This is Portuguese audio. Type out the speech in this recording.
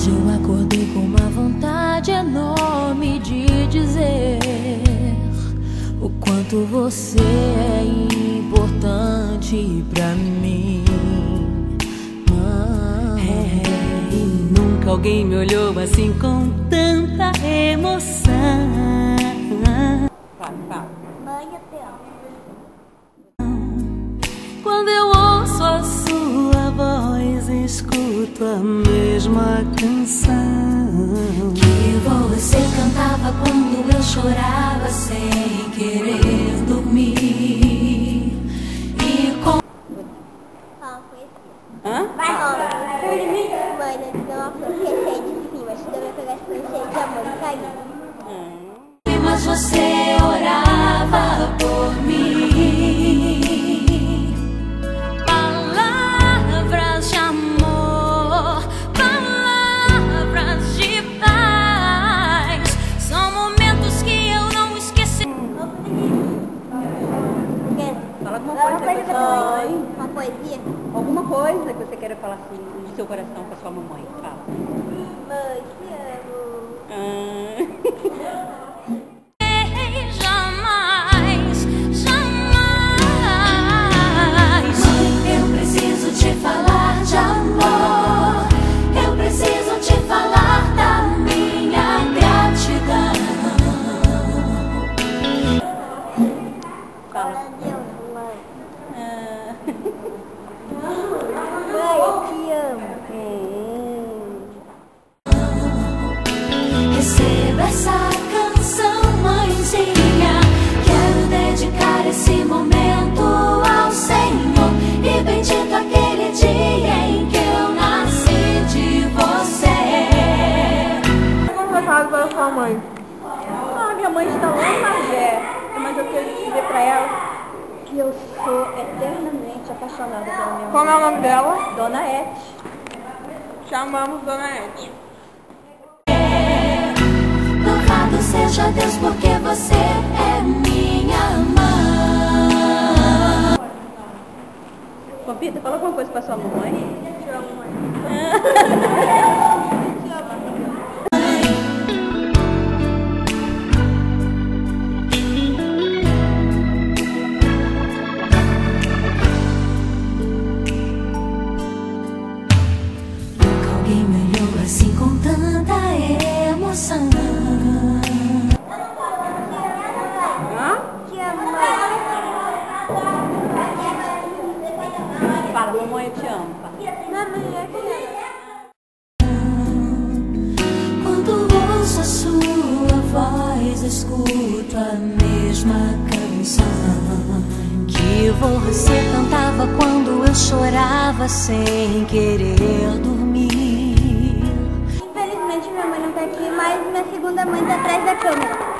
Hoje eu acordei com uma vontade enorme de dizer o quanto você é importante pra mim. E nunca alguém me olhou assim com tanta emoção. Mãe, eu te amo. Quando eu ouço a sua voz, escuto a mesma canção que você cantava quando eu chorava sem querer dormir. E com Vai, rola. Mãe, não te dou uma flor que é cheia de espinho, mas te dou minha pegação cheia de amor e carinho. mas você orava por mim. Palavras de amor, palavras de paz, são momentos que eu não esqueci. Fala alguma coisa pra sua mãe. Uma poesia? Alguma coisa que você queira falar assim do seu coração pra sua mamãe. Fala. Mãe, te amo. Jamais, jamais. Mãe, eu preciso te falar de amor. Eu preciso te falar da minha gratidão. Fala, Deus, mãe. Mãe, eu te amo. Receba essa canção, mãezinha. Quero dedicar esse momento ao Senhor. E bendito aquele dia em que eu nasci de você. Como recado para sua mãe? Minha mãe está lá em Magé, mas eu quero dizer pra ela que eu sou eternamente apaixonada pela minha mãe. Como é o nome dela? Dona Ete. Chamamos Dona Ete. Louvado seja Deus porque você é minha mãe. Compita, fala alguma coisa pra sua mamãe. Te amo, mãe. Nunca alguém me olhou assim com tanta emoção. Te amo, mãe. Fala, mamãe, eu te amo. Fala. Mamãe, eu te amo. Quando ouço a sua voz, escuto a mesma canção que você cantava quando eu chorava sem querer dormir. Infelizmente minha mãe não tá aqui, mas minha segunda mãe tá atrás da câmera.